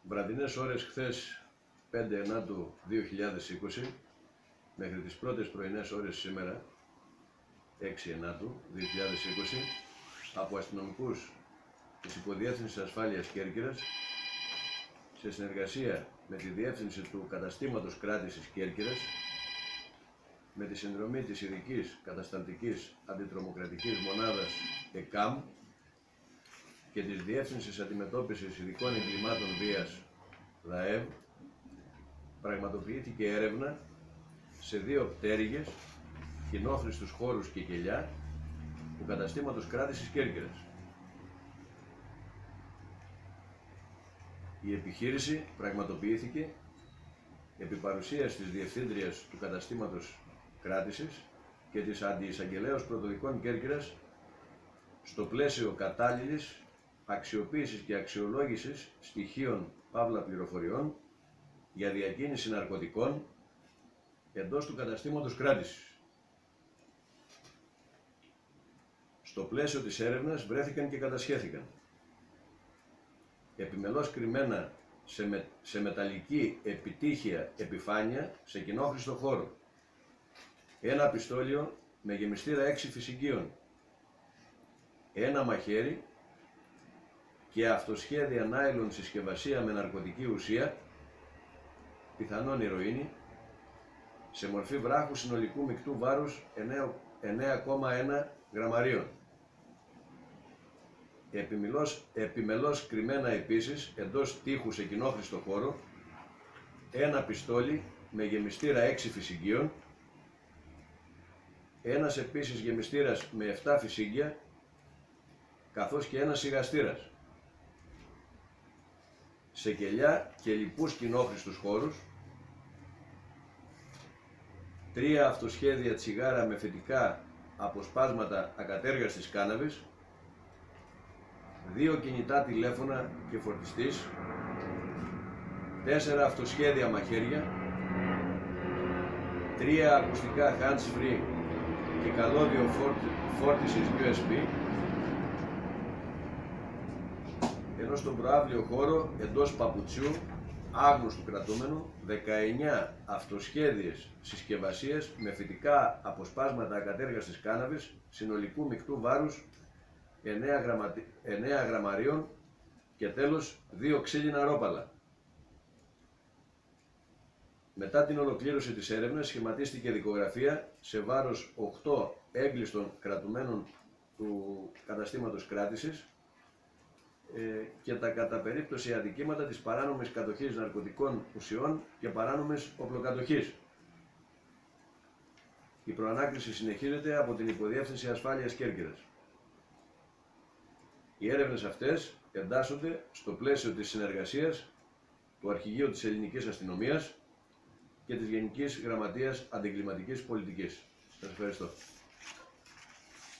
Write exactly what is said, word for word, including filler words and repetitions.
βραδινές ώρες χθες πέντε ενάτου δύο χιλιάδες είκοσι μέχρι τις πρώτες πρωινές ώρες σήμερα έξι ενάτου δύο χιλιάδες είκοσι από αστυνομικούς της Υποδιεύθυνσης Ασφάλειας Κέρκυρας σε συνεργασία με τη Διεύθυνση του Καταστήματος Κράτησης Κέρκυρας με τη συνδρομή της Ειδικής Κατασταλτικής Αντιτρομοκρατικής Μονάδας ΕΚΑΜ και της Διεύθυνσης Αντιμετώπισης Ειδικών Εγκλημάτων Βίας ΔΑΕΒ πραγματοποιήθηκε έρευνα σε δύο πτέρυγες, κοινόχρηστους χώρους και κελιά του Καταστήματος Κράτησης Κέρκυρας. Η επιχείρηση πραγματοποιήθηκε επί παρουσίας της Διευθύντριας του Καταστήματος Κράτησης και της Αντιεισαγγελέως Πρωτοδικών Κέρκυρας στο πλαίσιο κατάλληλης αξιοποίησης και αξιολόγησης στοιχείων παύλα πληροφοριών για διακίνηση ναρκωτικών εντός του Καταστήματος Κράτησης. Στο πλαίσιο της έρευνας βρέθηκαν και κατασχέθηκαν επιμελώς κρυμμένα σε, με, σε μεταλλική επιτύχια επιφάνεια σε κοινόχρηστο χώρο ένα πιστόλιο με γεμιστήρα έξι φυσικίων, ένα μαχαίρι και αυτοσχέδια νάιλον συσκευασία με ναρκωτική ουσία, πιθανόν ηρωίνη, σε μορφή βράχου συνολικού μεικτού βάρους εννέα κόμμα ένα γραμμαρίων. Επιμελώς, επιμελώς κρυμμένα επίσης εντός τείχου σε κοινόχρηστο χώρο ένα πιστόλι με γεμιστήρα έξι φυσικίων, ένας επίσης γεμιστήρας με επτά φυσίγγια, καθώς και ένας σιγαστήρας. Σε κελιά και λοιπούς κοινόχρηστους χώρους, τρία αυτοσχέδια τσιγάρα με φυτικά αποσπάσματα ακατέργαστης κάναβης, δύο κινητά τηλέφωνα και φορτιστής, τέσσερα αυτοσχέδια μαχαίρια, τρία ακουστικά hands-free και καλώδιο φόρτισης γιου ες μπι, ενώ στον προαύλιο χώρο εντός παπουτσιού άγνωστου κρατούμενου δεκαεννέα αυτοσχέδιες συσκευασίες με φυτικά αποσπάσματα ακατέργαστης κάναβης συνολικού μεικτού βάρους εννέα, γραμμα... εννέα γραμμαρίων και τέλος δύο ξύλινα ρόπαλα. Μετά την ολοκλήρωση της έρευνας σχηματίστηκε δικογραφία σε βάρος οκτώ έγκλειστων κρατουμένων του Καταστήματος Κράτησης και τα κατά περίπτωση αδικήματα της παράνομης κατοχής ναρκωτικών ουσιών και παράνομης οπλοκατοχής. Η προανάκριση συνεχίζεται από την Υποδιεύθυνση Ασφάλειας Κέρκυρας. Οι έρευνες αυτές εντάσσονται στο πλαίσιο της συνεργασίας του Αρχηγείου της Ελληνικής Αστυνομίας και της Γενικής Γραμματείας Αντιγκληματικής Πολιτικής. Σας ευχαριστώ.